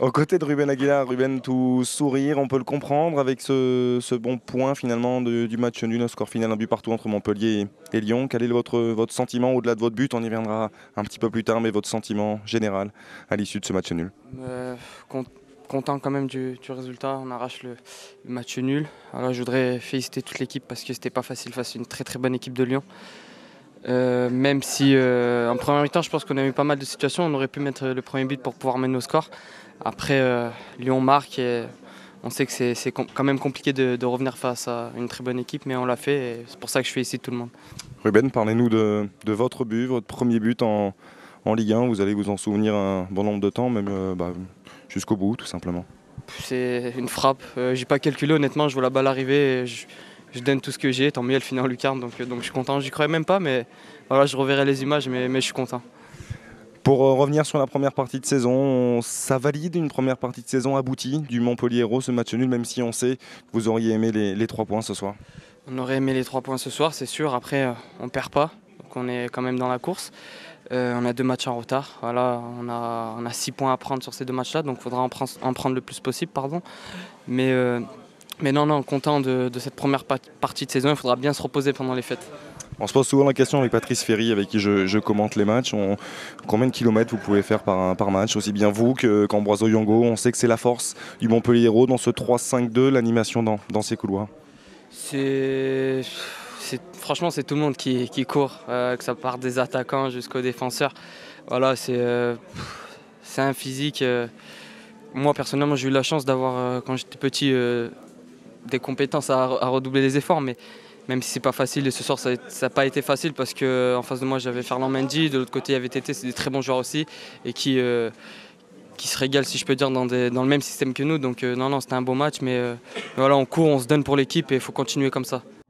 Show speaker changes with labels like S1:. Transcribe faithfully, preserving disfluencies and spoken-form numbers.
S1: Aux côtés de Ruben Aguilar, Ruben tout sourire, on peut le comprendre avec ce, ce bon point finalement de- du match nul, un score final, un but partout entre Montpellier et, et Lyon. Quel est votre, votre sentiment au-delà de votre but? On y reviendra un petit peu plus tard, mais votre sentiment général à l'issue de ce match nul?
S2: Euh, con- Content quand même du, du résultat, on arrache le, le match nul. Alors, je voudrais féliciter toute l'équipe parce que c'était pas facile face à une très très bonne équipe de Lyon. Euh, même si euh, en première mi-temps, je pense qu'on a eu pas mal de situations, on aurait pu mettre le premier but pour pouvoir mener au score. Après, euh, Lyon marque et on sait que c'est c'est com- quand même compliqué de, de revenir face à une très bonne équipe, mais on l'a fait et c'est pour ça que je félicite tout le monde.
S1: Ruben, parlez-nous de, de votre but, votre premier but en, en Ligue un. Vous allez vous en souvenir un bon nombre de temps, même euh, bah, jusqu'au bout, tout simplement.
S2: C'est une frappe, euh, j'ai pas calculé honnêtement, je vois la balle arriver et je, je donne tout ce que j'ai, tant mieux elle finit en lucarne, donc, euh, donc je suis content, j'y croyais même pas, mais voilà, je reverrai les images, mais, mais je suis content.
S1: Pour euh, revenir sur la première partie de saison, ça valide une première partie de saison aboutie du Montpellier Hérault, ce match nul, même si on sait que vous auriez aimé les, les trois points ce soir.
S2: On aurait aimé les trois points ce soir, c'est sûr, après euh, on perd pas, donc on est quand même dans la course. Euh, on a deux matchs en retard, voilà, on a, on a six points à prendre sur ces deux matchs-là, donc il faudra en, prendre- en prendre le plus possible, pardon. Mais, euh, mais non, non, content de, de cette première pa- partie de saison, il faudra bien se reposer pendant les fêtes.
S1: On se pose souvent la question avec Patrice Ferry, avec qui je, je commente les matchs. On- combien de kilomètres vous pouvez faire par, par match? Aussi bien vous que- qu'Ambroise Oyongo. On sait que c'est la force du Montpellier Hérault dans ce trois cinq deux, l'animation dans, dans ces couloirs.
S2: C'est, c'est- franchement, c'est tout le monde qui, qui court, euh, que ça part des attaquants jusqu'aux défenseurs. Voilà, c'est, euh, c'est un physique. euh, moi, personnellement, j'ai eu la chance d'avoir, euh, quand j'étais petit, euh, des compétences à, à redoubler les efforts, mais même si c'est pas facile, et ce soir, ça n'a pas été facile parce que en face de moi, j'avais Ferland Mendy, de l'autre côté, il y avait Tété, c'est des très bons joueurs aussi, et qui, euh, qui se régalent, si je peux dire, dans, des- dans le même système que nous. Donc, euh, non, non, c'était un beau match, mais euh, voilà, on court, on se donne pour l'équipe et il faut continuer comme ça.